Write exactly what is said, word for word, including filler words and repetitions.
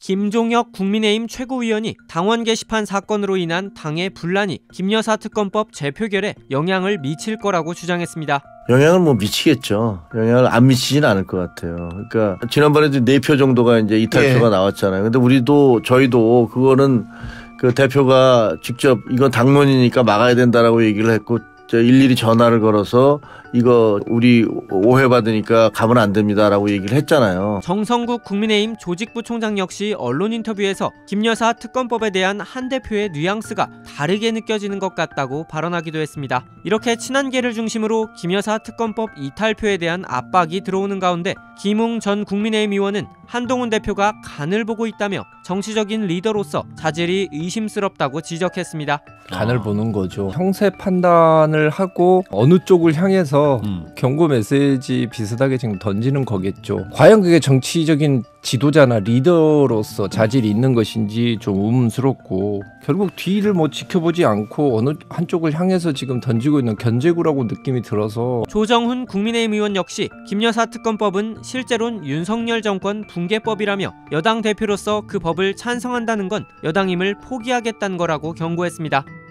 김종혁 국민의힘 최고위원이 당원 게시판 사건으로 인한 당의 분란이 김여사 특검법 재표결에 영향을 미칠 거라고 주장했습니다. 영향을 뭐 미치겠죠. 영향을 안 미치진 않을 것 같아요. 그러니까 지난번에도 네 표 정도가 이제 이탈표가 예. 나왔잖아요. 근데 우리도 저희도 그거는 그 대표가 직접 이건 당론이니까 막아야 된다라고 얘기를 했고 일일이 전화를 걸어서 이거 우리 오해받으니까 가면 안 됩니다라고 얘기를 했잖아요. 정성국 국민의힘 조직부 총장 역시 언론 인터뷰에서 김여사 특검법에 대한 한 대표의 뉘앙스가 다르게 느껴지는 것 같다고 발언하기도 했습니다. 이렇게 친한계를 중심으로 김여사 특검법 이탈표에 대한 압박이 들어오는 가운데 김웅 전 국민의힘 의원은 한동훈 대표가 간을 보고 있다며 정치적인 리더로서 자질이 의심스럽다고 지적했습니다. 간을 보는 거죠. 형세 판단을 하고 어느 쪽을 향해서 음. 경고 메시지 비슷하게 지금 던지는 거겠죠. 과연 그게 정치적인 지도자나 리더로서 자질이 있는 것인지 좀 의문스럽고 결국 뒤를 뭐 지켜보지 않고 어느 한쪽을 향해서 지금 던지고 있는 견제구라고 느낌이 들어서. 조정훈 국민의힘 의원 역시 김여사 특검법은 실제로는 윤석열 정권 붕괴법이라며 여당 대표로서 그 법을 찬성한다는 건 여당임을 포기하겠다는 거라고 경고했습니다.